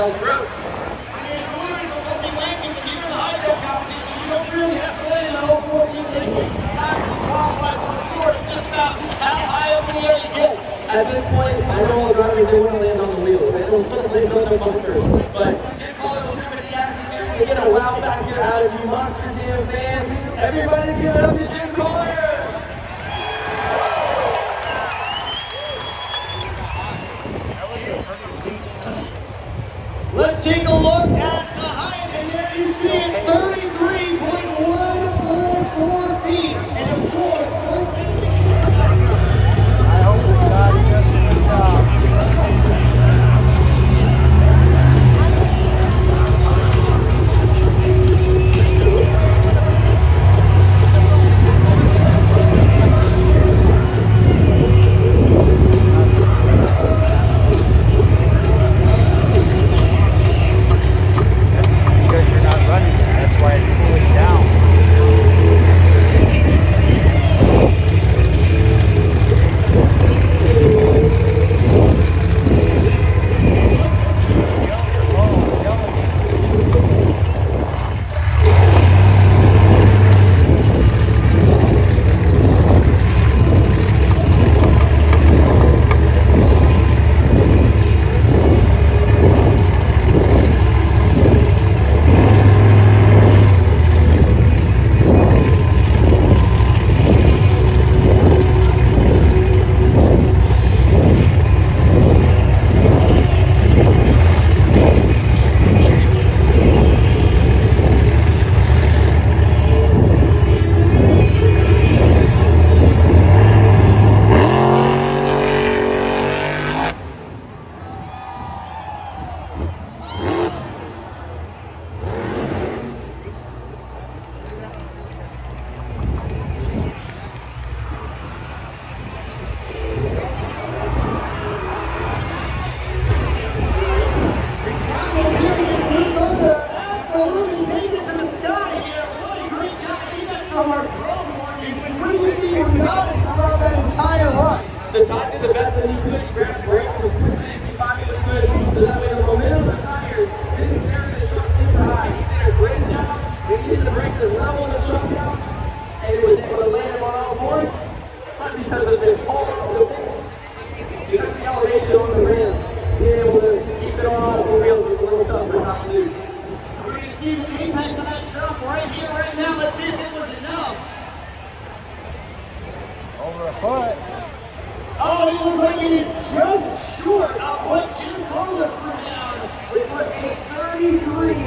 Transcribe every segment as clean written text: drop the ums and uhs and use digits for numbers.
Charles Road. It's a little bit of a funny landing, but even in the high jump competition, you don't really have to land on all 4 wheels anyway. Average qualified for the sport is just about how high up in the air you get. At this point, I know all the drivers, they want to land on the wheels. They don't know bunkers. But Jim Collier will do what he has to do to get a wow back here out of you Monster Jam fans. Everybody give it up to Jim Collier! Let's take a look at the height, and there you see it, 33.144 feet. And of course, I hope that God does a good job. So Todd did the best that he could. He grabbed the brakes as quickly as he possibly could, so that way the momentum of the tires didn't carry the truck super high. He did a great job. He hit the brakes and leveled the truck out, and he was able to land him on all fours. Not because of the pole of the thing. You got the elevation on the rim. Being able to keep it on all 4 wheels was a little tough for Todd to do. We're going to see the apex of that truck right here, right now. Let's see if it was enough. Over a foot. Oh, it looks like it is just short of what Jim Collier threw down, which was a 33.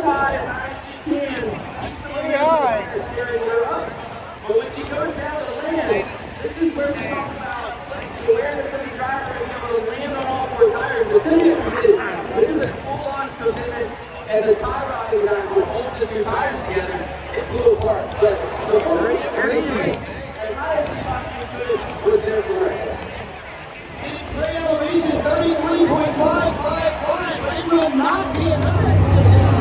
as high as she can. Keeps the Pretty high. carrying her up. But when she goes down to land, this is where we talk about the awareness of the driver and being able to land on all four tires. But Cynthia committed. This is a full-on commitment, and the tie rod guy would hold the two tires together. It blew apart. But the point as high as she possibly could was there for her. It's grade elevation 33.555, but it will not be enough.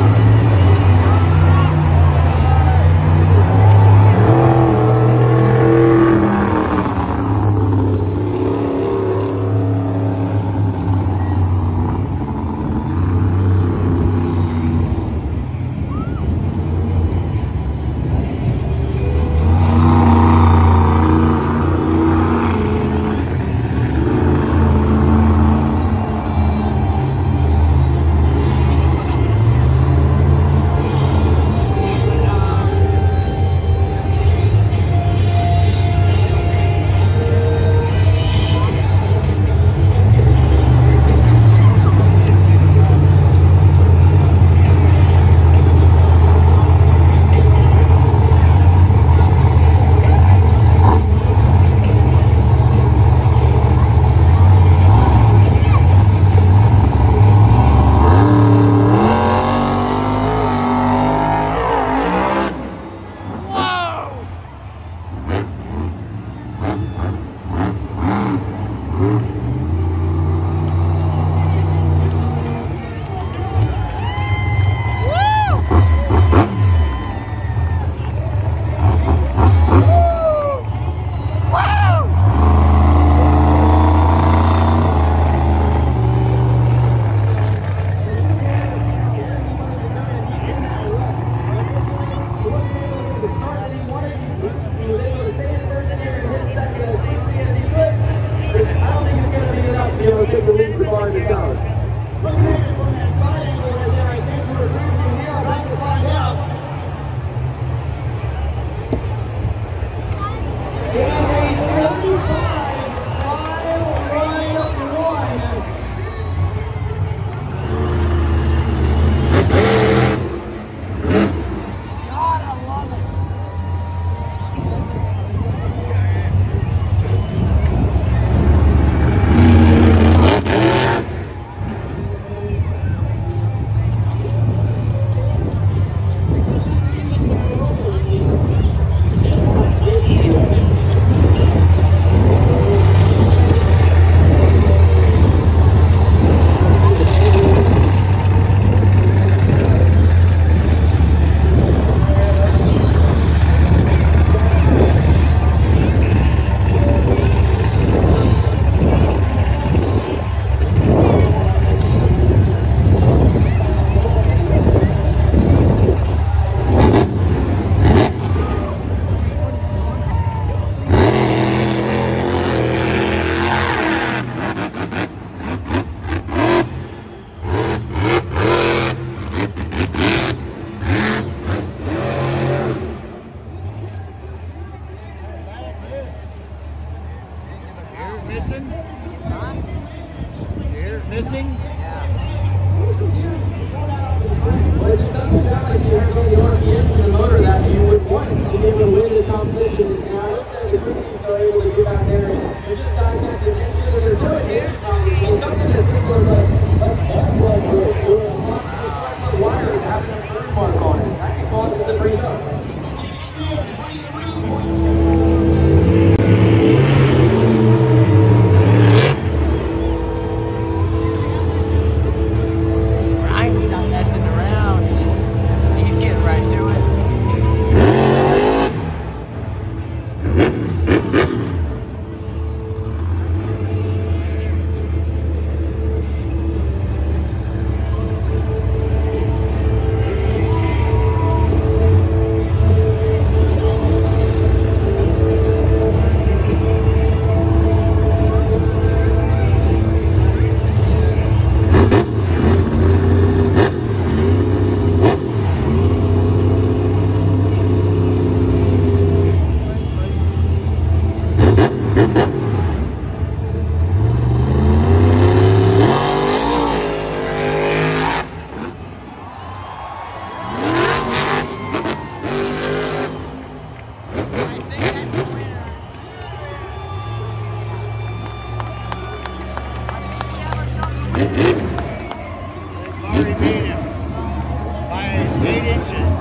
inches.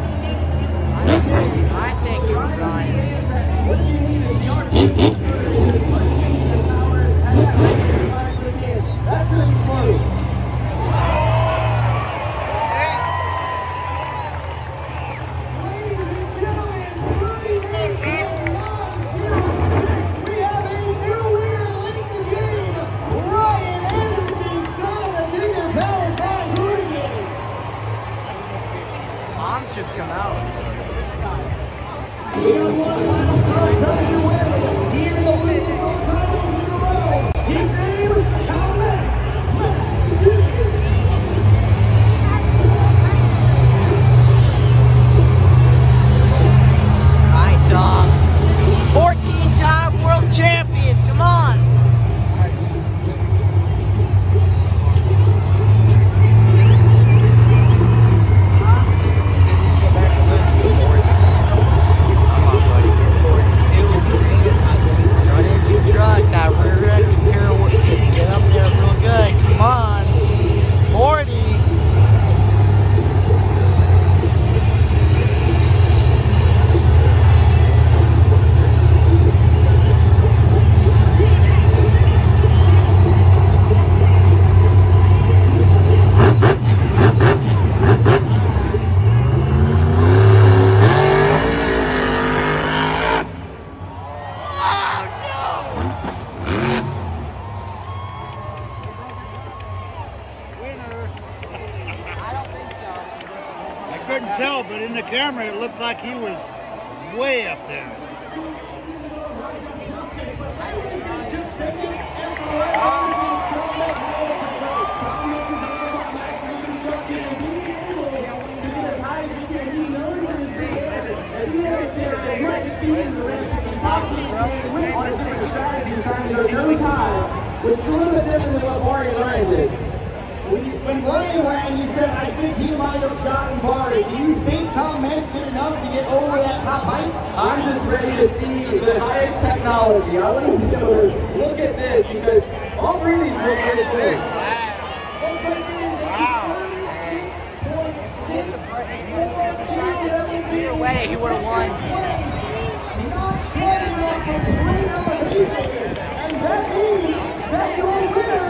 I think it was Ryan. What you need is yard power at that rate of 5 for the game. That's going to be close. Mom should come out. We got one final time coming your way. Here in the league, so titles in a row. His name, Thomas. Let's do it. Alright, dog. 14-time world champion. Come on. Truck, that rear end can get up there real good. Come on. 40. I couldn't tell, but in the camera it looked like he was way up there. Which is a little bit different than what Barry and Ryan did. When Ryan ran, you said, I think he might have gotten Barry. Do you think Tom Menz did enough to get over that top height? I'm just ready to see the highest technology. I want to be able to look at this because all three of these look really good. Either way, he would have won. Not quite enough for screen elevation. And that means that your winner